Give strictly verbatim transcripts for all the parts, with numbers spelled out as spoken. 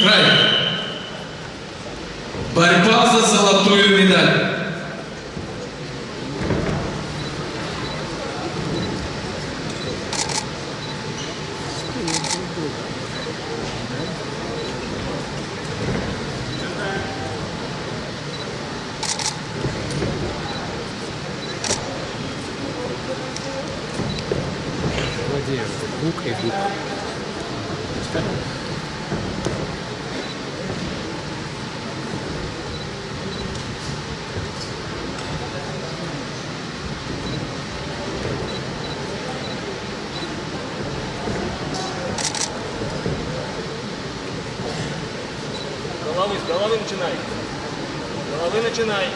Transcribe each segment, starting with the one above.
Край. Борьба за золотую медаль. Бук и бук. Головы, с головы начинай. С головы начинай.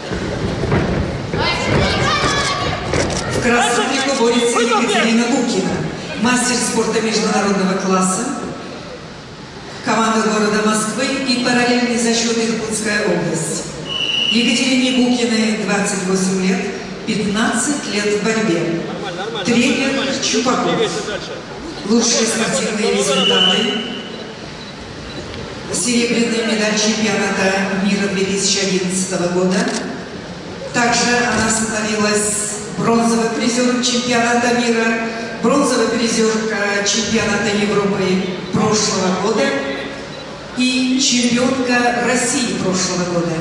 В красном трико борется Екатерина Букина, мастер спорта международного класса, команда города Москвы и параллельный зачет Иркутская область. Екатерине Букиной двадцать восемь лет, пятнадцать лет в борьбе. Нормально, нормально, Тренер нормально. Чупаков. Двигайся дальше. Лучшие спортивные результаты. Серебряная медаль чемпионата мира две тысячи одиннадцатого года. Также она становилась бронзовым призером чемпионата мира, бронзовый призер чемпионата Европы прошлого года и чемпионка России прошлого года.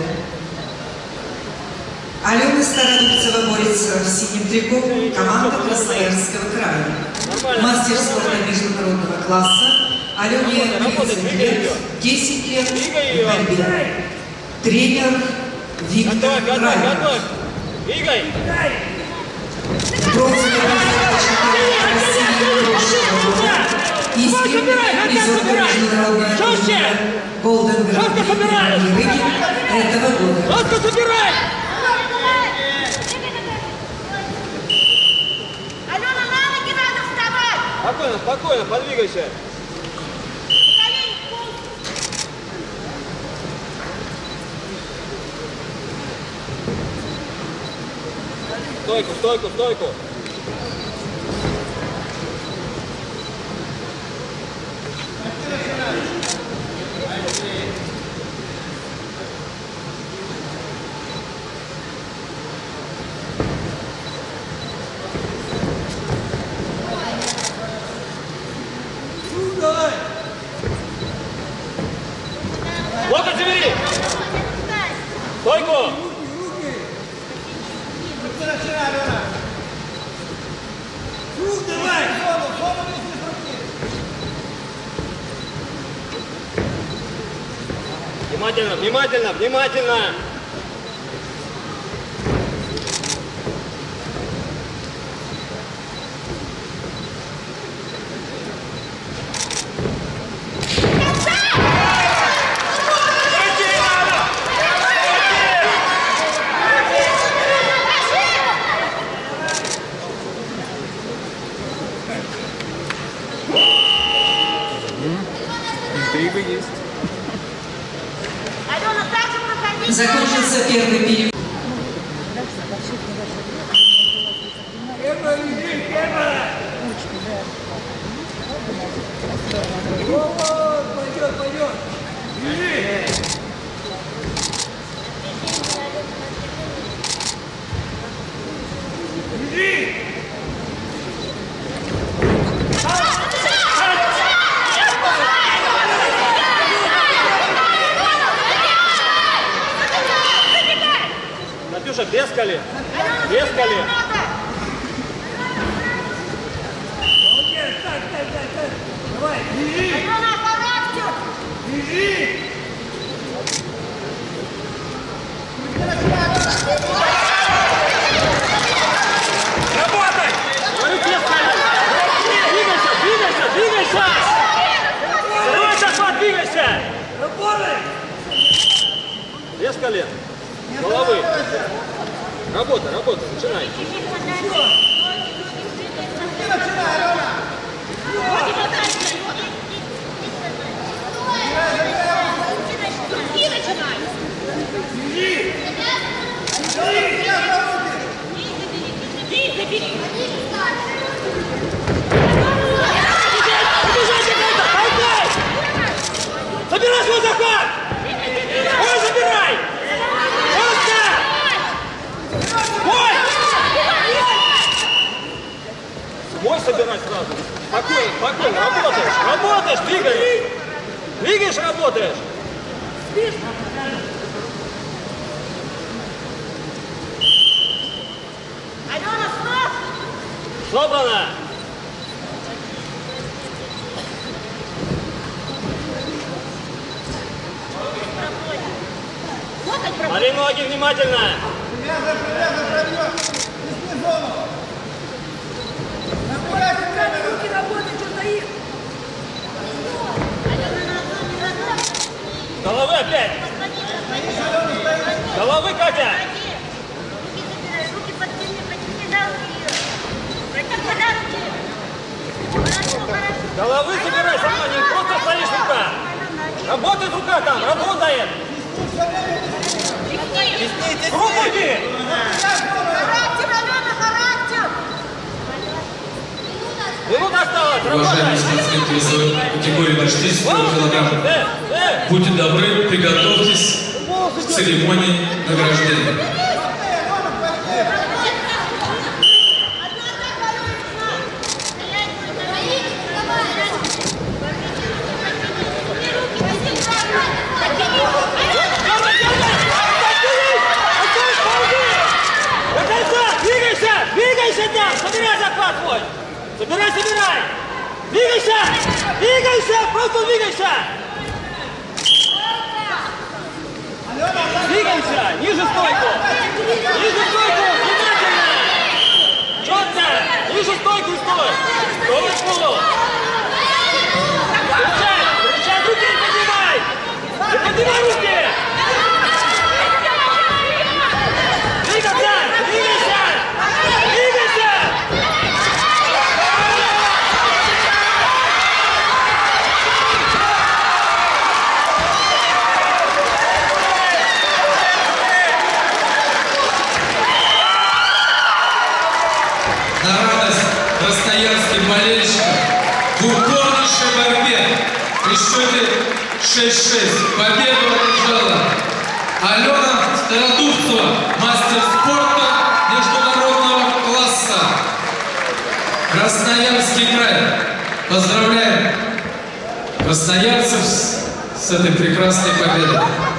Алена Стародубцева борется в синем трико, команда Красноярского края. Мастер спорта международного класса. Алене тридцать лет, десять лет в борьбе. Тренер Виктор Край. Двигай! Бронзовый призер чемпионата России прошлого года и серебряный призер международного турнира Golden Grand Prix этого года. Ласко собирай! Алена, на ноги надо вставать! Спокойно, спокойно, подвигайся. Стойку, стойку, стойку. Локоть забери! Стойку! Внимательно, внимательно, внимательно! Интрига есть. Алена, так же проходи! Закончился первый период. Пойдет, пойдет! Бежи! Бежи! Натюша, без колен! Без колен! Молодец! Так, так, так, так! Давай, бежи! Алена, характер! Бежи! Работай! Говорю, без колен! Двигайся, двигайся, двигайся! Давай, захват, двигайся! Работай! Без колен! Головы! Работа, работа, начинай! И начинай! Бежи! И забери! Забирай! Забирай свой захват! Ой, забирай! Просто! Ой! Свой собирай сразу. Спокойно, спокойно, работаешь, работаешь, двигаешь. Двигаешь, работаешь. Алена, стоп! Собрано. Локоть пропустил. Смотри ноги внимательно. Руки работают, что стоит. Алена, назад, не назад. Головы опять. Головы, Катя. Руки забирай, руки подтяни, подтяни за руки ее. Протяни за руки. Хорошо, хорошо. Головы забирай сама, не просто стоишь рука. Работает рука там, работает. Руку иди. Характер, Алена, характер. Минута осталась, Уважаемые работай. спортсменки весовой категории до шестидесяти килограмм, Э, э. будьте добры, приготовьтесь к церемонии награждения. Двигайся! Двигайся там! Собирай захват свой! Собирай, собирай! Двигайся! Двигайся! Просто двигайся! Двигайся! Ниже стойку! Ниже стойку! Внимательно! Четко! Ниже стойку стой! Стойку! Встречай! Встречай! Руки не поднимай! Не поднимай руки! Двигайся! Двигайся! Двигайся! На радость красноярским болельщикам в упорнейшей борьбе при счете шесть шесть победу одержала Алена Стародубцева, мастер спорта международного класса. Красноярский край. Поздравляем красноярцев с, с этой прекрасной победой.